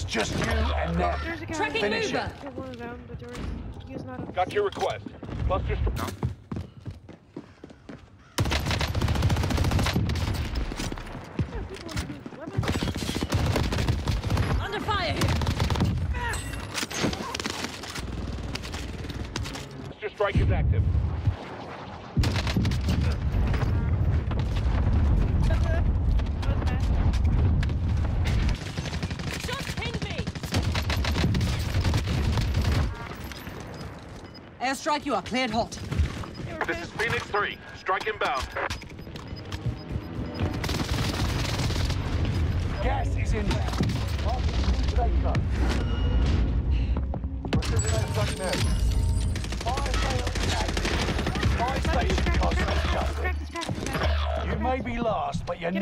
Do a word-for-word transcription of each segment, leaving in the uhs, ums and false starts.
just you and them. Tracking Finish mover. it. Got your request. Clusters from... No. Under fire here. Cluster strike is active. Airstrike, you are cleared hot. This is Phoenix three. Strike inbound. Gas is inbound. Fire sale active. Fire station constantly shuffling. You may be last, but you're not.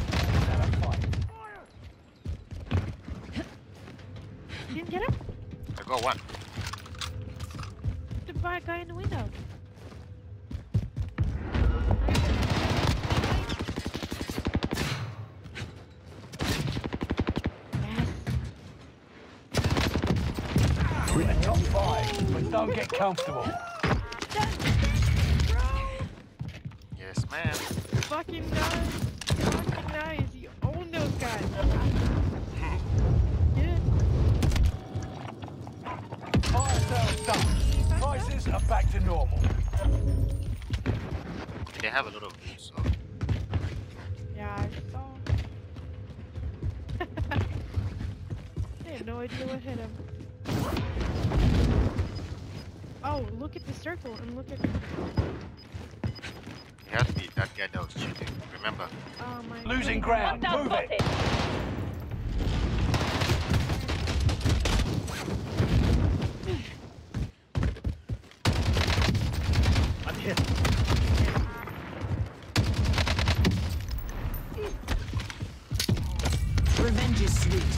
Didn't get him? I got one. The bright guy in the window. We're in the top five, but don't get comfortable. Yes, ma'am. Fucking nice. Fucking nice. You own those guys. Yeah. Fire sales done. Prices are back to normal. They have a lot of loot, so... Yeah, I saw. I had no idea what hit him. Oh, look at the circle and look at. It has to be that guy that was shooting, remember? Oh my. Losing ground. Move it. I'm hit. Revenge is sweet.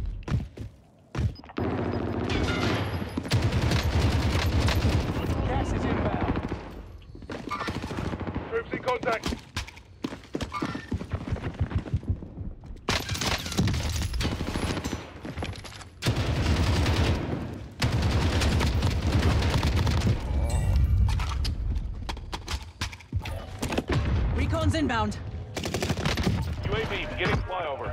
Gas is inbound. Troops in contact. Recon's inbound. U A V beginning flyover.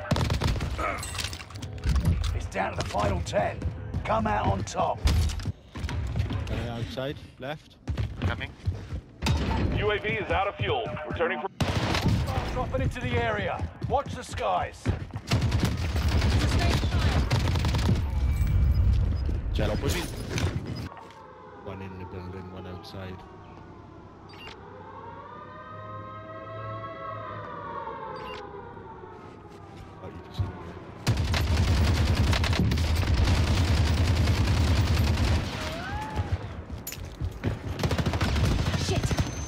It's down to the final ten. Come out on top. Uh, outside, left. Coming. U A V is out of fuel. Returning from... Dropping into the area. Watch the skies. Chat opposite. One in the building, one outside. Oh, you can see them Shit.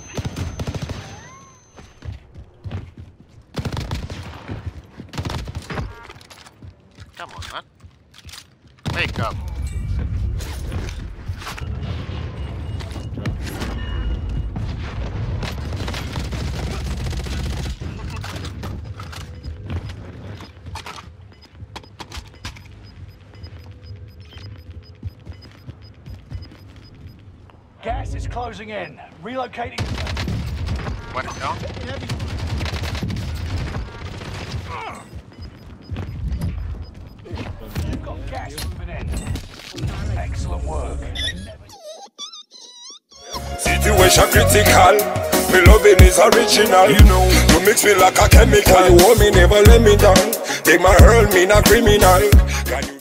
Come on, man. Wake up. Gas is closing in. Relocating. One is down. You've got gas moving in. Excellent work. Situation critical. Me loving is original. You know, you mix me like a chemical. You want me, never let me down. Take my hurl, me not criminal.